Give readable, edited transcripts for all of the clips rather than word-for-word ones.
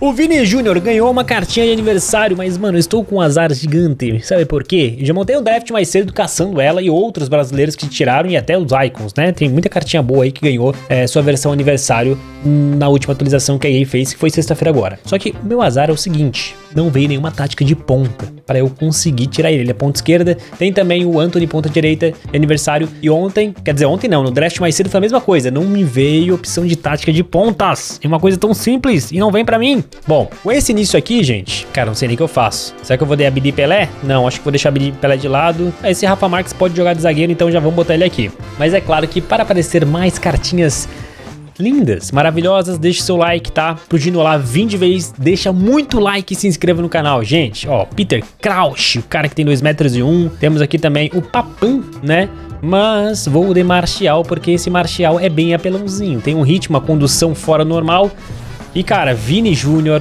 O Vini Júnior ganhou uma cartinha de aniversário, mas, mano, eu estou com um azar gigante. Sabe por quê? Eu já montei um draft mais cedo caçando ela e outros brasileiros que tiraram e até os icons, né? Tem muita cartinha boa aí que ganhou sua versão aniversário na última atualização que a EA fez, que foi sexta-feira agora. Só que o meu azar é o seguinte, não veio nenhuma tática de ponta para eu conseguir tirar ele. Ele é ponta esquerda, tem também o Anthony ponta direita de aniversário e ontem, quer dizer, ontem não, no draft mais cedo foi a mesma coisa, não me veio opção de tática de pontas. É uma coisa tão simples e não vem pra mim. Bom, com esse início aqui, gente, cara, não sei nem o que eu faço. Será que eu vou dar Abdi Pelé? Não, acho que vou deixar Abdi Pelé de lado. Esse Rafa Marques pode jogar de zagueiro, então já vamos botar ele aqui. Mas é claro que para aparecer mais cartinhas lindas, maravilhosas, deixa o seu like, tá? Pro Gino lá, vim de vez, deixa muito like e se inscreva no canal, gente. Ó, Peter Crouch, o cara que tem 2,1 metros. Temos aqui também o Papam, né? Mas vou de Martial, porque esse Martial é bem apelãozinho. Tem um ritmo, uma condução fora normal. E cara, Vini Júnior,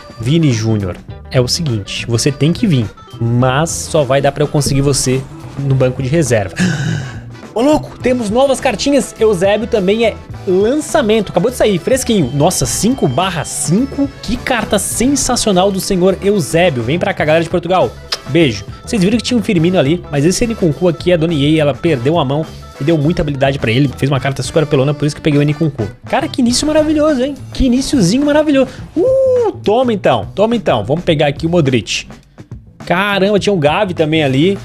é o seguinte, você tem que vir, mas só vai dar pra eu conseguir você no banco de reserva. Ô louco, temos novas cartinhas. Eusébio também é lançamento, acabou de sair, fresquinho. Nossa, 5/5, que carta sensacional do senhor Eusébio. Vem pra cá, galera de Portugal, beijo. Vocês viram que tinha um Firmino ali, mas esse Nkunku aqui, a Dona EA, ela perdeu a mão e deu muita habilidade pra ele, fez uma carta super apelona, por isso que eu peguei o Nkunku. Cara, que início maravilhoso, hein? Que iniciozinho maravilhoso. Toma então, vamos pegar aqui o Modric. Caramba, tinha um Gavi também ali,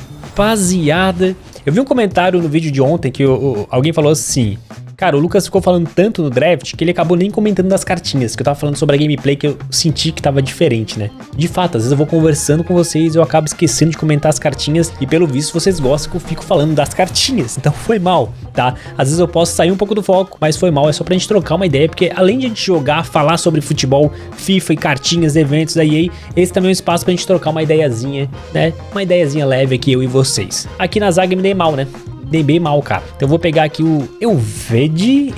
rapaziada. Eu vi um comentário no vídeo de ontem que alguém falou assim, cara, o Lucas ficou falando tanto no draft que ele acabou nem comentando das cartinhas, que eu tava falando sobre a gameplay que eu senti que tava diferente, né? De fato, às vezes eu vou conversando com vocês e eu acabo esquecendo de comentar as cartinhas e pelo visto vocês gostam que eu fico falando das cartinhas, então foi mal, tá? Às vezes eu posso sair um pouco do foco, mas foi mal, é só pra gente trocar uma ideia, porque além de a gente jogar, falar sobre futebol, FIFA e cartinhas, eventos da EA, esse também é um espaço pra gente trocar uma ideiazinha, né? Uma ideiazinha leve aqui, eu e vocês. Aqui na zaga me dei mal, né? Dei bem mal, cara. Então eu vou pegar aqui o Euvede,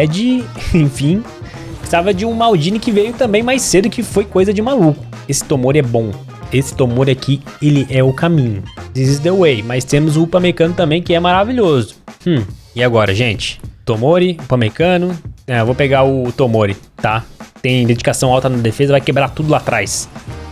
enfim. Precisava de um Maldini que veio também mais cedo, que foi coisa de maluco. Esse Tomori é bom. Esse Tomori aqui, ele é o caminho. This is the way. Mas temos o Upamecano também, que é maravilhoso. E agora, gente? Tomori, Upamecano. Eu vou pegar o Tomori, tá? Tem dedicação alta na defesa, vai quebrar tudo lá atrás.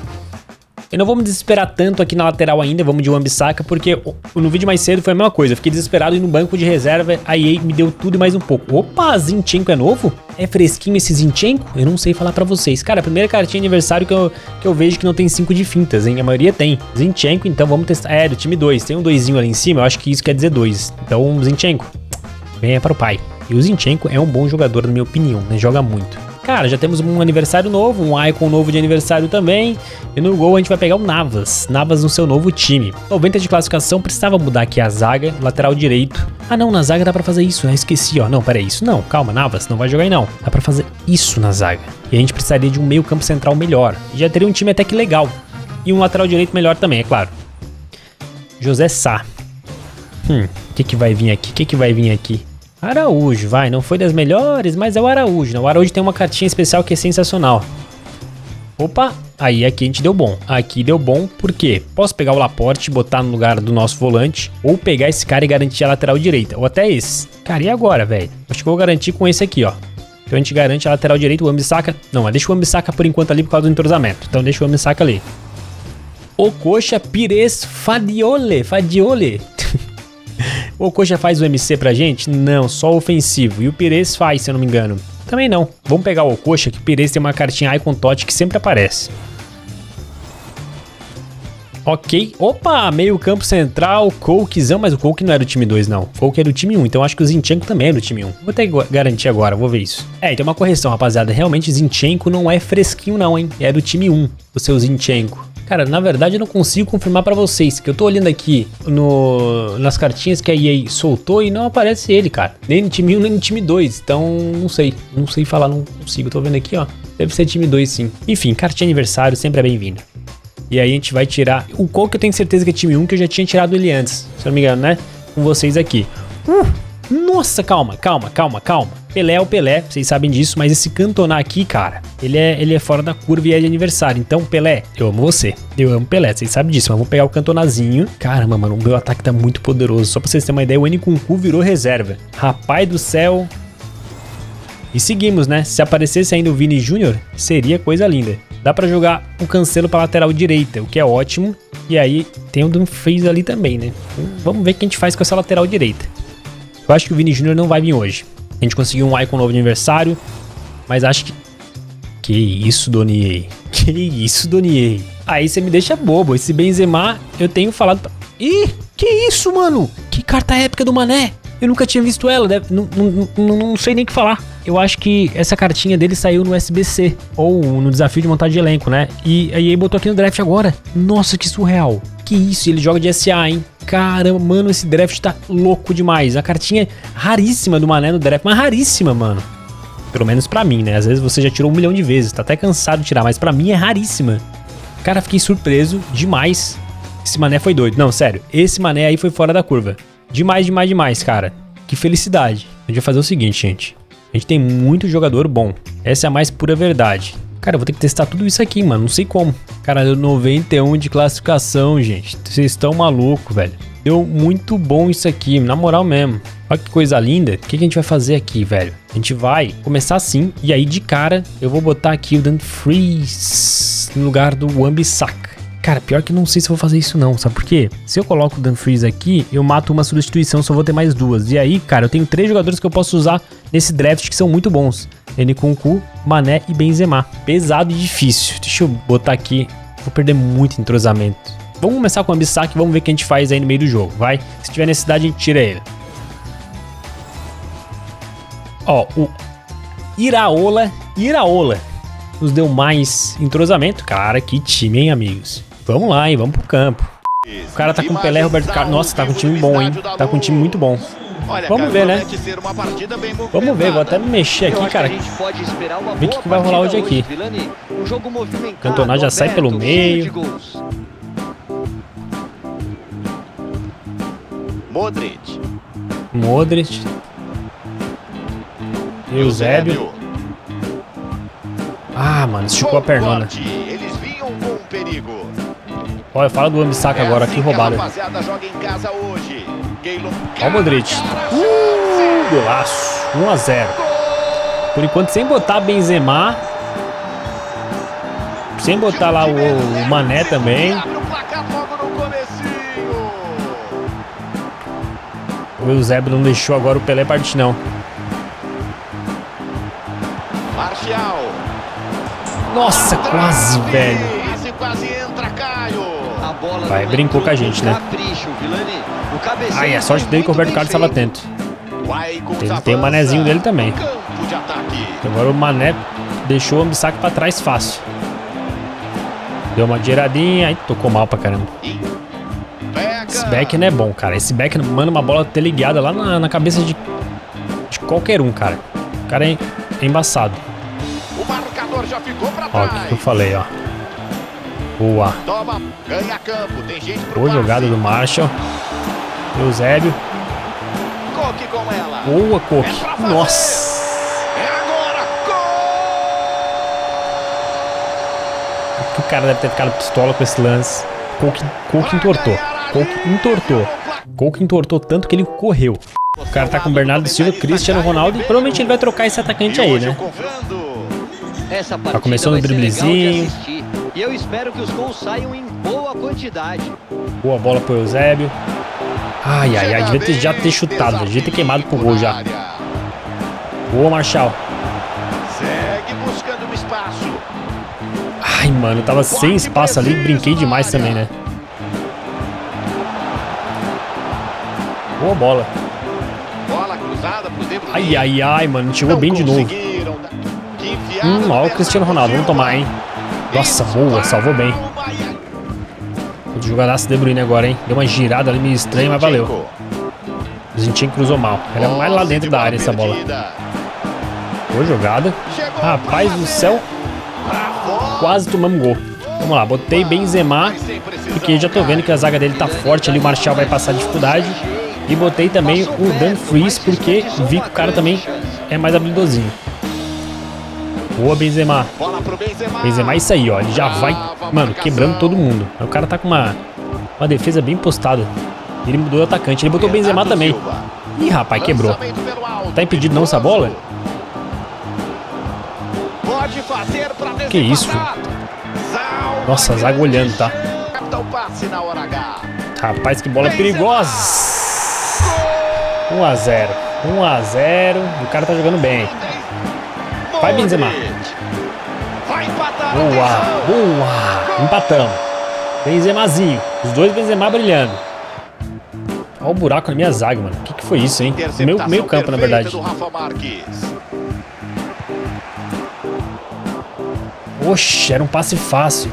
Eu não vou me desesperar tanto aqui na lateral ainda, vamos de Wan-Bissaka, porque no vídeo mais cedo foi a mesma coisa. Eu fiquei desesperado e no banco de reserva a EA me deu tudo e mais um pouco. Opa, Zinchenko é novo? É fresquinho esse Zinchenko? Eu não sei falar pra vocês. Cara, a primeira cartinha de aniversário que eu vejo que não tem 5 de fintas, hein? A maioria tem. Zinchenko, então vamos testar. É, do time 2. Tem um 2zinho ali em cima, eu acho que isso quer dizer 2. Então, Zinchenko, venha para o pai. E o Zinchenko é um bom jogador, na minha opinião, né? Joga muito. Cara, já temos um aniversário novo, um icon novo de aniversário também. E no gol a gente vai pegar o Navas. Navas no seu novo time. 90 de classificação, precisava mudar aqui a zaga, lateral direito. Ah não, na zaga dá pra fazer isso, né? Esqueci, ó. Não, peraí, isso não. Calma, Navas, não vai jogar aí não. Dá pra fazer isso na zaga. E a gente precisaria de um meio campo central melhor. E já teria um time até que legal. E um lateral direito melhor também, é claro. José Sá. O que vai vir aqui? Araújo, vai, não foi das melhores, mas é o Araújo, né? O Araújo tem uma cartinha especial que é sensacional. Opa, aí aqui a gente deu bom. Aqui deu bom porque posso pegar o Laporte e botar no lugar do nosso volante, ou pegar esse cara e garantir a lateral direita, ou até esse. Cara, e agora, velho? Acho que eu vou garantir com esse aqui, ó. Então a gente garante a lateral direita, o Wan-Bissaka. Não, mas deixa o Wan-Bissaka por enquanto ali por causa do entrosamento. Então deixa o Wan-Bissaka ali. Okocha Pires Fadiole. O Okocha faz o MC pra gente? Não, só ofensivo. E o Pires faz, se eu não me engano. Também não. Vamos pegar o Okocha, que o Pires tem uma cartinha Icon Totti que sempre aparece. Ok. Opa, meio campo central, Koukizão, mas o Kouk não era do time 2, não. O Kouk é do time 1, então acho que o Zinchenko também é do time 1. Vou até garantir agora, vou ver isso. Então uma correção, rapaziada. Realmente Zinchenko não é fresquinho não, hein. É do time 1, o seu Zinchenko. Cara, na verdade eu não consigo confirmar pra vocês, que eu tô olhando aqui nas cartinhas que a EA soltou e não aparece ele, cara. Nem no time 1, nem no time 2, então não sei falar, não consigo. Tô vendo aqui, ó, deve ser time 2 sim. Enfim, cartinha aniversário sempre é bem-vinda. E aí a gente vai tirar o Cole, que eu tenho certeza que é time 1, que eu já tinha tirado ele antes, se eu não me engano, né? Com vocês aqui. Nossa, calma. Pelé é o Pelé, vocês sabem disso, mas esse Cantona aqui, cara, ele é fora da curva e é de aniversário. Então, Pelé, eu amo você. Eu amo Pelé, vocês sabem disso, mas vamos pegar o Cantonazinho. Caramba, mano, o meu ataque tá muito poderoso. Só pra vocês terem uma ideia, o Nkunku virou reserva. Rapaz do céu. E seguimos, né? Se aparecesse ainda o Vini Júnior, seria coisa linda. Dá pra jogar o Cancelo pra lateral direita, o que é ótimo. E aí tem o Dumfries ali também, né? Então, vamos ver o que a gente faz com essa lateral direita. Eu acho que o Vini Júnior não vai vir hoje. A gente conseguiu um icon novo de aniversário, mas acho que... Que isso, Donier? Que isso, Donier? Aí você me deixa bobo. Esse Benzema, eu tenho falado... Ih, que isso, mano? Que carta épica do Mané. Eu nunca tinha visto ela, não sei nem o que falar. Eu acho que essa cartinha dele saiu no SBC, ou no desafio de montagem de elenco, né? E aí ele botou aqui no draft agora. Nossa, que surreal. Que isso, ele joga de SA, hein? Caramba, mano, esse draft tá louco demais. A cartinha raríssima do Mané no draft, mas raríssima, mano. Pelo menos pra mim, né? Às vezes você já tirou 1 milhão de vezes, tá até cansado de tirar, mas pra mim é raríssima. Cara, fiquei surpreso demais. Esse Mané foi doido. Não, sério, esse Mané aí foi fora da curva. Demais, demais, demais, cara. Que felicidade. A gente vai fazer o seguinte, gente. A gente tem muito jogador bom. Essa é a mais pura verdade. Cara, eu vou ter que testar tudo isso aqui, mano. Não sei como. Cara, deu 91 de classificação, gente. Vocês estão malucos, velho. Deu muito bom isso aqui, na moral mesmo. Olha que coisa linda. O que a gente vai fazer aqui, velho? A gente vai começar assim. E aí, de cara, eu vou botar aqui o Dumfries no lugar do Wan-Bissaka. Cara, pior que não sei se eu vou fazer isso não, sabe por quê? Se eu coloco o Dumfries aqui, eu mato uma substituição, só vou ter mais 2. E aí, cara, eu tenho 3 jogadores que eu posso usar nesse draft que são muito bons. Nkunku, Mané e Benzema. Pesado e difícil. Deixa eu botar aqui. Vou perder muito entrosamento. Vamos começar com o Wan-Bissaka e vamos ver o que a gente faz aí no meio do jogo, vai? Se tiver necessidade, a gente tira ele. Ó, o Iraola nos deu mais entrosamento. Cara, que time, hein, amigos? Vamos lá, hein? Vamos pro campo. O cara tá com Pelé, Roberto Carlos. Nossa, tá com um time bom, hein? Tá com um time muito bom. Vamos ver, né? Vamos ver, vou até me mexer aqui, cara. Ver o que vai rolar hoje aqui. O Cantona já sai pelo meio. Modric. Eusébio. Ah, mano, esticou a pernona. Olha, fala do Wan-Bissaka agora, que roubada. Olha o Modric. Golaço. 1 a 0. Por enquanto, sem botar Benzema. Sem botar lá o Mané também. O Eusébio não deixou agora o Pelé partir, não. Nossa, quase, velho. Vai, brincou com a gente, né? Ai, a sorte dele que o Roberto Carlos estava atento. Tem o manezinho dele também. Agora o Mané deixou o Wan-Bissaka pra trás fácil. Deu uma giradinha, aí tocou mal pra caramba. Esse Beckner é bom, cara. Esse Beckner manda uma bola teleguiada lá na cabeça de qualquer um, cara. O cara é embaçado. Ó, o que eu falei, ó. Boa. Boa jogada do Marshall. Eusébio. Boa, Coque. Nossa. O cara deve ter ficado pistola com esse lance. Coque entortou tanto que ele correu. O cara tá com o Bernardo Silva, Cristiano Ronaldo e provavelmente ele vai trocar esse atacante aí, né? Tá começando o driblezinho. E eu espero que os gols saiam em boa quantidade. Boa bola pro Eusébio. Ai, devia já ter chutado, devia ter queimado pro gol já. Boa, Marshall. Segue buscando um espaço. Ai, mano, eu tava sem espaço ali, brinquei demais também, né? Boa bola. Bola cruzada pro De Bruyne. Ai, mano, chegou bem de novo. Ó o Cristiano Ronaldo, vamos tomar, hein? Nossa, boa, salvou bem. Vou jogadaço De Bruyne agora, hein? Deu uma girada ali meio estranha, mas valeu. O Zinchenko cruzou mal. Ela é mais lá dentro da área essa bola. Boa jogada. Rapaz do céu. Quase tomamos gol. Vamos lá, botei Benzema, porque já tô vendo que a zaga dele tá forte ali, o Marshall vai passar dificuldade. E botei também o Dumfries, porque vi que o cara também é mais habilidosinho. Boa, Benzema. Benzema é isso aí, ó. Ele já vai, mano, quebrando todo mundo. O cara tá com uma defesa bem postada. Ele mudou o atacante. Ele botou o Benzema também. Ih, rapaz, quebrou. Tá impedido não essa bola? Pode fazer pra Que isso? Nossa, a zaga olhando, tá? Capta o passe na hora H. Rapaz, que bola perigosa. 1 a 0. 1 a 0. O cara tá jogando bem. Vai, Benzema. Vai empatar. Boa, boa. Empatamos. Benzemazinho. Os dois Benzema brilhando. Olha o buraco na minha zaga, mano. O que foi isso, hein? Meio campo, na verdade. Oxe, era um passe fácil.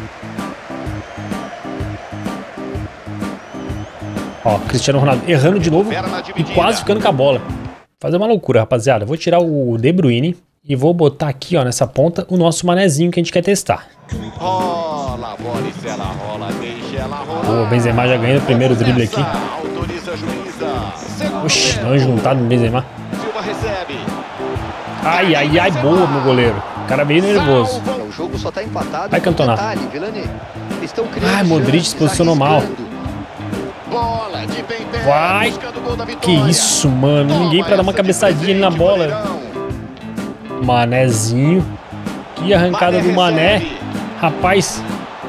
Ó, Cristiano Ronaldo errando de novo e quase ficando com a bola. Fazer uma loucura, rapaziada. Vou tirar o De Bruyne e vou botar aqui, ó, nessa ponta, o nosso manezinho que a gente quer testar. Rola, bola e se ela rola, deixa ela rolar. Pô, o Benzema já ganha o primeiro drible aqui. Autoriza a juíza. Oxi, não é juntado no Benzema. Silva recebe. Ai, ai, ai, boa, meu goleiro. O cara veio nervoso. O jogo só tá empatado. Vai, Cantona. Detalhe, Vilani, eles estão criando Ai, Modric se posicionou mal. Bola de bem perto, Vai. buscando o gol da Que vitória. isso, mano. Ninguém pra dar uma cabeçadinha ali na bola. Manezinho. Que arrancada do Mané. Rapaz,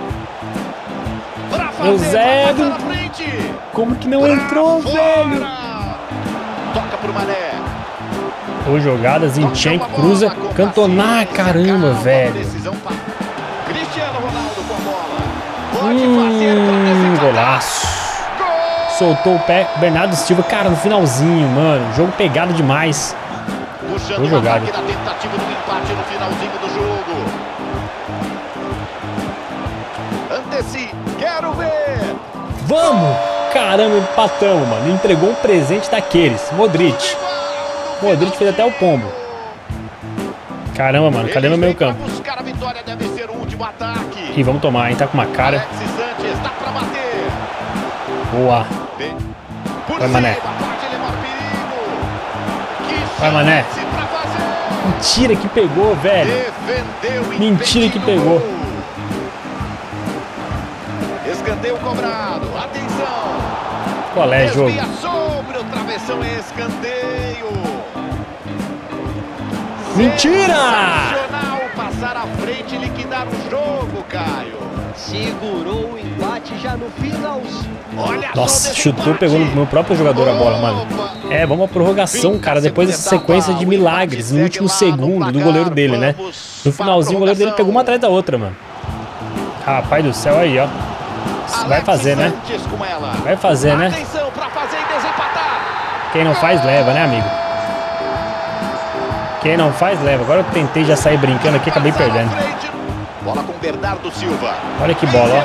Eusébio. Como que não entrou, velho? Toca pro Mané. Ou jogadas em Zinchenko, cruza, Cantona, caramba, velho. Cristiano Ronaldo com a bola. Pode fazer pra desempatar. Golaço. Soltou o pé, Bernardo Silva, cara, no finalzinho, mano. Jogo pegado demais. Puxando Boa jogada. na tentativa do empate no finalzinho do jogo. Anteci, quero ver. Vamos! Caramba, empatamos, mano. Entregou um presente daqueles. Modric. Modric fez até o pombo. Caramba, mano. Cadê meu meio campo? Buscar a vitória, deve ser o último ataque. Ih, vamos tomar, hein? Tá com uma cara. Alexis Sanches, dá pra bater. Boa. Por Vai, Mané. cima, pode levar perigo. Que Vai, Mané. chance pra fazer. Mentira que pegou, velho. Defendeu e Mentira que impediu o pegou. gol. Escanteio cobrado. Atenção. Qual é, jogo? Desvia sobre o travessão, escanteio. Mentira! Sensacional passar à frente e liquidar o jogo, Caio. Segurou o empate já no finalzinho. Olha Nossa, só, chutou, pegou no meu próprio jogador a bola, mano. É, vamos à prorrogação, cara, depois dessa sequência de milagres no último segundo do goleiro dele, né? No finalzinho, o goleiro dele pegou uma atrás da outra, mano. Rapaz do céu, aí, ó. Vai fazer, né? Vai fazer, né? Atenção pra fazer e desempatar. Quem não faz, leva, né, amigo? Quem não faz, leva. Agora eu tentei já sair brincando aqui, acabei perdendo. Bola com Bernardo Silva. Olha que bola,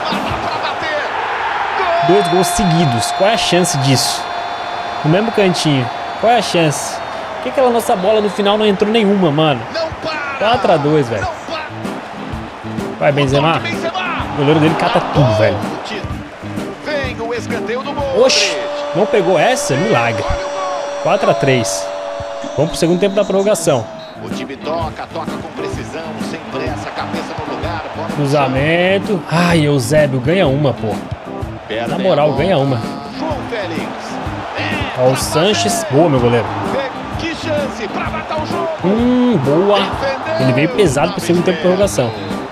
ó. 2 gols seguidos. Qual é a chance disso? No mesmo cantinho. Qual é a chance? Por que aquela nossa bola no final não entrou nenhuma, mano? 4 a 2, velho. Vai, Benzema. O goleiro dele cata tudo, velho. Vem o escanteio do gol. Oxi, não pegou essa? Milagre. 4 a 3. Vamos pro segundo tempo da prorrogação. O time toca com precisão, sem pressa, cabeça no lugar. Cruzamento. Ai, Eusébio, ganha uma, pô. Na moral, ganha uma. João Félix. Ó, o Sanches. Boa, meu goleiro. Que chance pra matar o jogo. Boa. Ele veio pesado pro segundo tempo de prorrogação.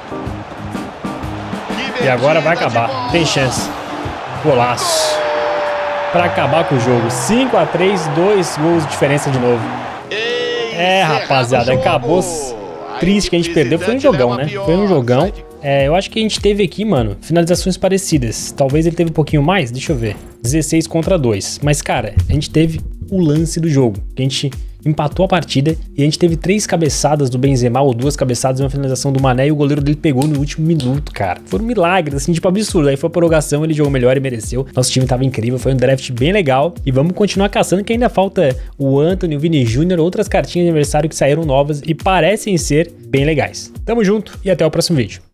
E agora vai acabar. Tem chance. Golaço. Pra acabar com o jogo. 5 a 3, 2 gols de diferença de novo. É, rapaziada, acabou. Triste que a gente perdeu. Foi um jogão, né? Foi um jogão. É, eu acho que a gente teve aqui, mano, finalizações parecidas. Talvez ele teve um pouquinho mais, deixa eu ver. 16 contra 2. Mas, cara, a gente teve o lance do jogo. A gente empatou a partida e a gente teve 3 cabeçadas do Benzema ou 2 cabeçadas e uma finalização do Mané e o goleiro dele pegou no último minuto, cara. Foi um milagre, assim, tipo absurdo. Aí foi a prorrogação, ele jogou melhor e mereceu. Nosso time tava incrível, foi um draft bem legal e vamos continuar caçando que ainda falta o Antony, o Vini Júnior, outras cartinhas de aniversário que saíram novas e parecem ser bem legais. Tamo junto e até o próximo vídeo.